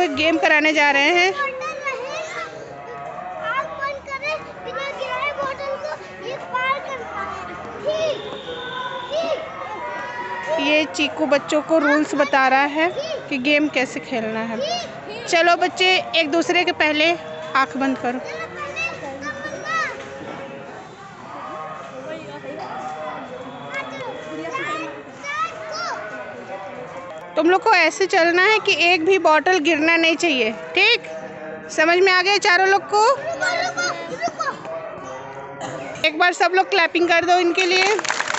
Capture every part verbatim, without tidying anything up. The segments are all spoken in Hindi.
एक गेम कराने जा रहे हैं। ये चीकू बच्चों को रूल्स बता रहा है कि गेम कैसे खेलना है। चलो बच्चे, एक दूसरे के पहले आंख बंद करो। तुम लोग को ऐसे चलना है कि एक भी बॉटल गिरना नहीं चाहिए, ठीक? समझ में आ गया चारों लोग को? एक बार सब लोग क्लैपिंग कर दो इनके लिए।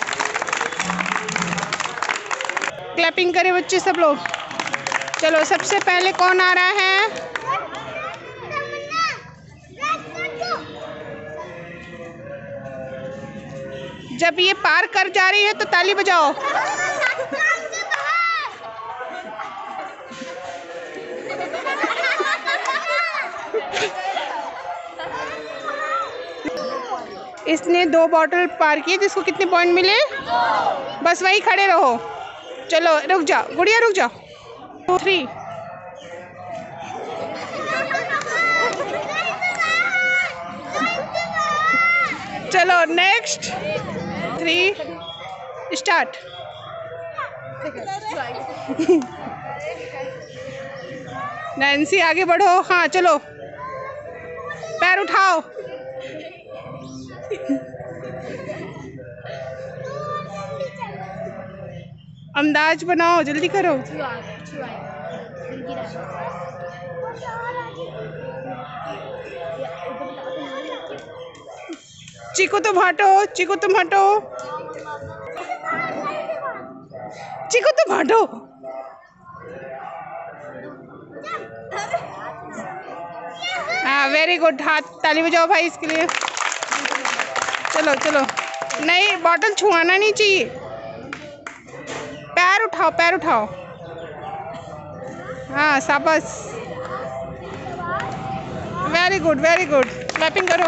क्लैपिंग करें बच्चे सब लोग। चलो, सबसे पहले कौन आ रहा है? जब ये पार कर जा रही है तो ताली बजाओ। इसने दो बॉटल पार किए, जिसको कितने पॉइंट मिले? बस वही खड़े रहो। चलो रुक जाओ गुड़िया, रुक जाओ। Two three. चलो नेक्स्ट। Three start. नैन्सी आगे बढ़ो। हाँ चलो, पैर उठाओ। अंदाज बनाओ, जल्दी करो। चीकू तुम हटो, चीकू तुम हटो, चीकू तुम हटो। हाँ वेरी गुड, हाथ ताली बजाओ भाई इसके लिए। चलो चलो, नहीं बॉटल छुआना नहीं चाहिए। पैर उठाओ, पैर उठाओ। हाँ शाबाश, very good very good. Clapping करो।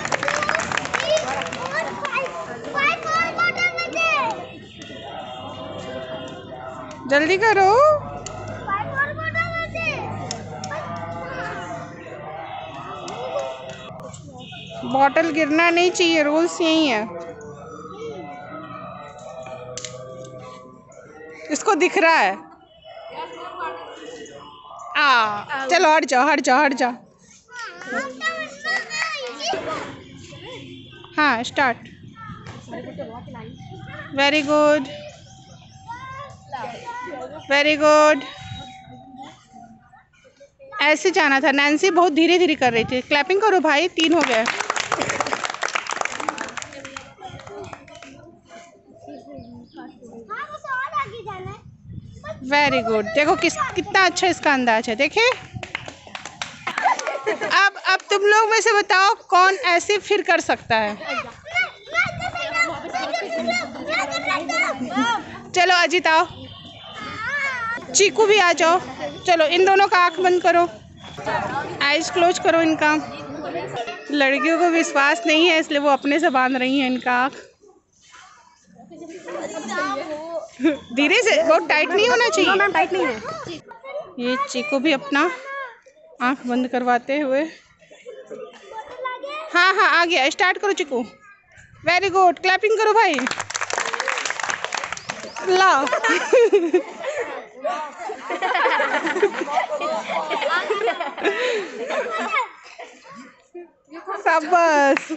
जल्दी करो। बॉटल गिरना नहीं चाहिए, रूल्स यही है। इसको दिख रहा है। आ, चलो हट जाओ हट जाओ हट जाओ। हाँ start. Very good very good. ऐसे जाना था। नैन्सी बहुत धीरे धीरे कर रही थी। क्लैपिंग करो भाई, तीन हो गए। Very good. देखो किस कितना अच्छा इसका अंदाज है, देखे। अब अब तुम लोग में से बताओ कौन ऐसे फिर कर सकता है। चलो अजीत आओ, चीकू भी आ जाओ। चलो इन दोनों का आंख बंद करो, आइज क्लोज करो इनका। लड़कियों को विश्वास नहीं है इसलिए वो अपने से बांध रही हैं इनका आंख। धीरे से, बहुत टाइट नहीं होना चाहिए। मैम टाइट नहीं है। ये चीकू भी अपना आंख बंद करवाते हुए। हाँ हाँ आ गया, स्टार्ट करो चीकू। वेरी गुड, क्लैपिंग करो भाई। लाओ। शाबाश,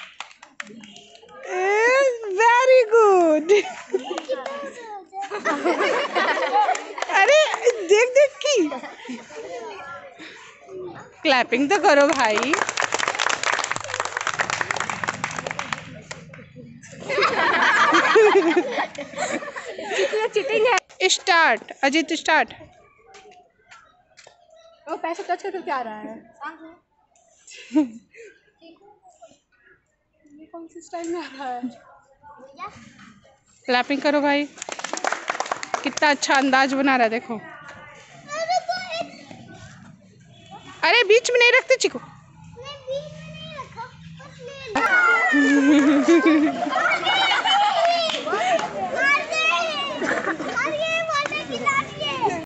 वेरी गुड। अरे देख देख की क्लैपिंग तो करो भाई। चीटिंग है। Start Ajit, start. वो पैसे टच करके क्या आ रहा है? ये कौन सी स्टाइल में आ रहा है? क्लैपिंग करो भाई, कितना अच्छा अंदाज बना रहा है, देखो। अरे बीच में नहीं रखते चिकू। नहीं, बीच में नहीं रखा, बस ले लो।